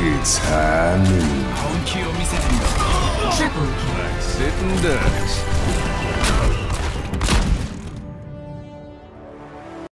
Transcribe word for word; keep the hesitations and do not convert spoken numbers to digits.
It's high noon. Triple kill. Sit and dance.